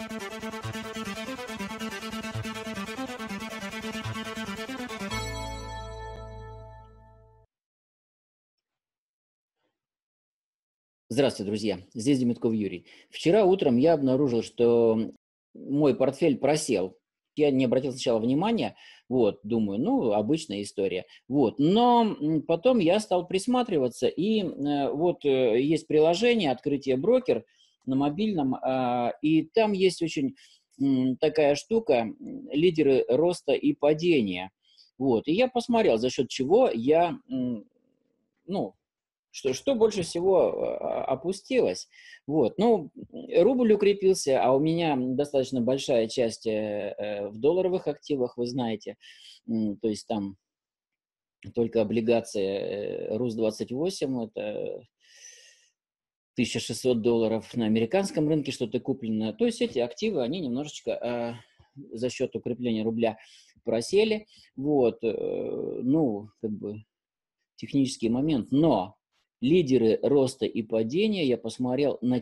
Здравствуйте, друзья. Здесь Демитков Юрий. Вчера утром я обнаружил, что мой портфель просел. Я не обратил сначала внимания, вот, думаю, ну, обычная история. Вот, но потом я стал присматриваться, и есть приложение «Открытие брокер» на мобильном, и там есть очень такая штука «Лидеры роста и падения». Вот, и я посмотрел, за счет чего я, что больше всего опустилось. Вот. Ну, рубль укрепился, а у меня достаточно большая часть в долларовых активах, вы знаете. То есть там только облигации РУС-28, это $1600 на американском рынке что-то куплено. То есть эти активы, они немножечко за счет укрепления рубля просели. Вот. Технический момент. Но лидеры роста и падения, я посмотрел, на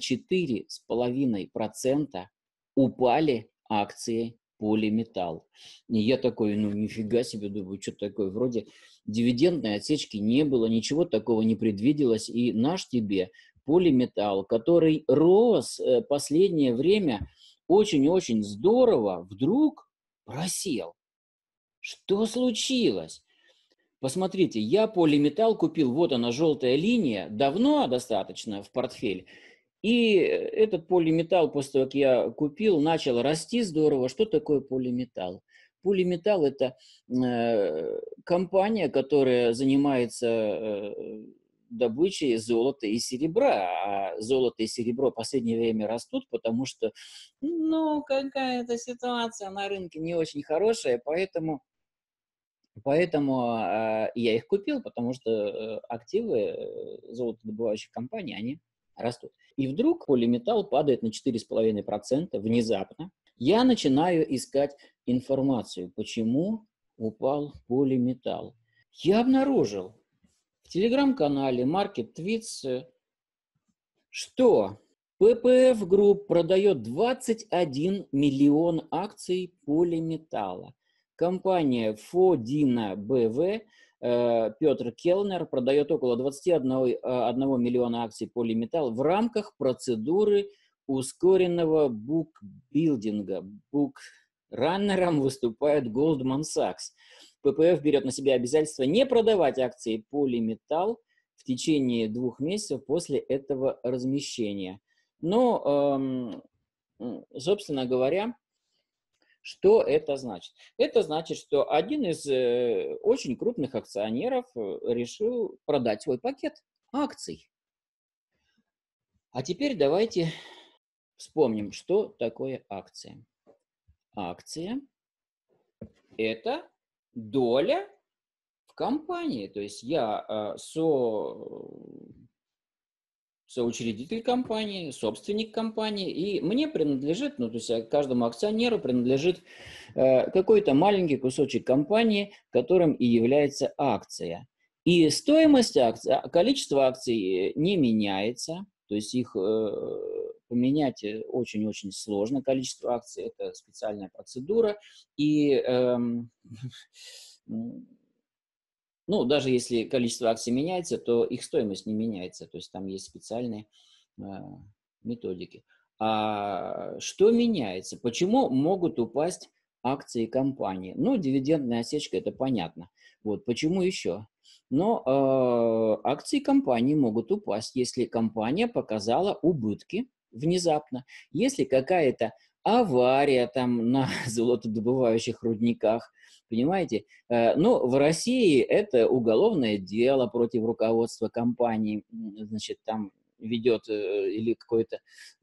4,5% упали акции Polymetal. И я такой, нифига себе, думаю, что такое, вроде дивидендной отсечки не было, ничего такого не предвиделось, и наш тебе Polymetal, который рос последнее время очень-очень здорово, вдруг просел. Что случилось? Посмотрите, я Polymetal купил, вот она, желтая линия, давно достаточно в портфель. И этот Polymetal, после того, как я купил, начал расти здорово. Что такое Polymetal? Polymetal – это компания, которая занимается добычей золота и серебра. А золото и серебро в последнее время растут, потому что, какая-то ситуация на рынке не очень хорошая, поэтому я их купил, потому что активы золотодобывающих компаний, они растут. И вдруг Polymetal падает на 4,5% внезапно. Я начинаю искать информацию, почему упал Polymetal. Я обнаружил в телеграм-канале Market Tweets, что PPF Group продает 21 миллион акций Polymetal. Компания Фодина БВ, Петр Келнер, продает около 21 миллиона акций Polymetal в рамках процедуры ускоренного букбилдинга. Букраннером выступает Goldman Sachs. ППФ берет на себя обязательство не продавать акции Polymetal в течение 2 месяцев после этого размещения. Но, собственно говоря, что это значит? Это значит, что один из очень крупных акционеров решил продать свой пакет акций. А теперь давайте вспомним, что такое акция. Акция – это доля в компании. То есть я соучредитель компании, собственник компании, и мне принадлежит, то есть каждому акционеру принадлежит какой-то маленький кусочек компании, которым и является акция. И стоимость акций, количество акций не меняется, то есть их поменять очень-очень сложно. Количество акций – это специальная процедура, и даже если количество акций меняется, то их стоимость не меняется. То есть там есть специальные методики. А что меняется? Почему могут упасть акции компании? Дивидендная отсечка – это понятно. Вот почему еще? Но акции компании могут упасть, если компания показала убытки внезапно. Если какая-то авария там на золотодобывающих рудниках, понимаете? В России это уголовное дело против руководства компании, там ведет или какое-то,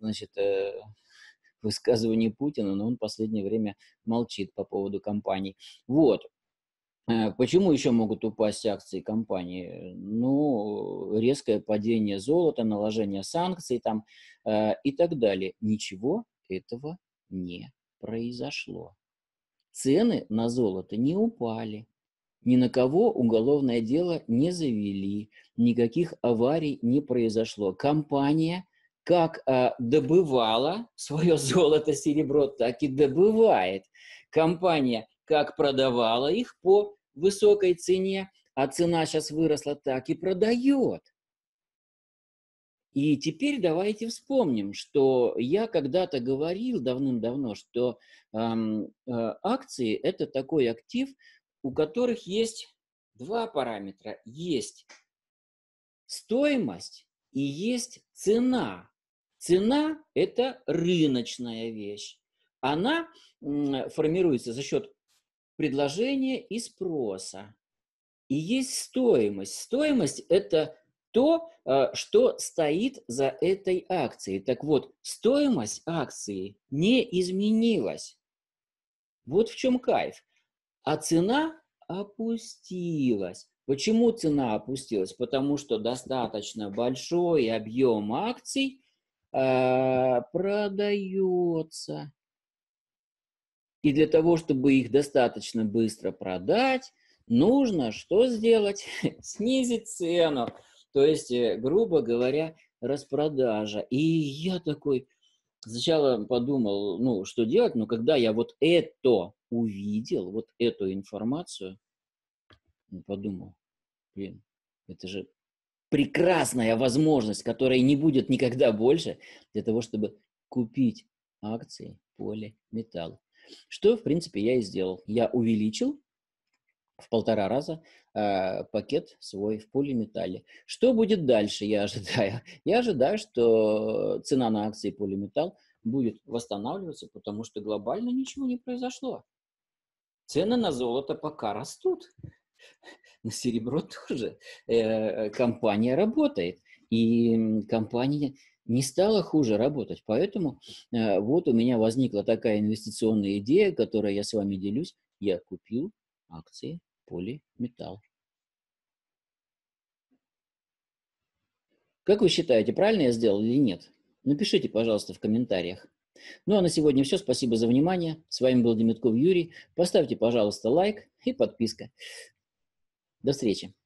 высказывание Путина, но он в последнее время молчит по поводу компаний. Вот. Почему еще могут упасть акции компании? Резкое падение золота, наложение санкций там и так далее. Ничего этого не произошло. Цены на золото не упали, ни на кого уголовное дело не завели, никаких аварий не произошло. Компания как добывала свое золото, серебро, так и добывает. Компания как продавала их по высокой цене, а цена сейчас выросла, так и продает. И теперь давайте вспомним, что я когда-то говорил давным-давно, что акции – это такой актив, у которых есть два параметра. Есть стоимость и есть цена. Цена – это рыночная вещь. Она формируется за счет предложения и спроса. И есть стоимость. Стоимость – это то, что стоит за этой акцией. Так вот, стоимость акции не изменилась. Вот в чем кайф. А цена опустилась. Почему цена опустилась? Потому что достаточно большой объем акций продается. И для того, чтобы их достаточно быстро продать, нужно что сделать? Снизить цену. То есть, грубо говоря, распродажа. И я такой сначала подумал, ну, что делать, но когда я вот это увидел, вот эту информацию, подумал, блин, это же прекрасная возможность, которой не будет никогда больше, для того, чтобы купить акции Полиметалл. Что, в принципе, я и сделал. Я увеличил в 1,5 раза пакет свой в Полиметалле. Что будет дальше, я ожидаю? Я ожидаю, что цена на акции Полиметалл будет восстанавливаться, потому что глобально ничего не произошло. Цены на золото пока растут. На серебро тоже компания работает. И компания не стала хуже работать. Поэтому вот у меня возникла такая инвестиционная идея, которой я с вами делюсь. Я купил акции Полиметалл. Как вы считаете, правильно я сделал или нет? Напишите, пожалуйста, в комментариях. Ну а на сегодня все. Спасибо за внимание. С вами был Демитков Юрий. Поставьте, пожалуйста, лайк и подписка. До встречи.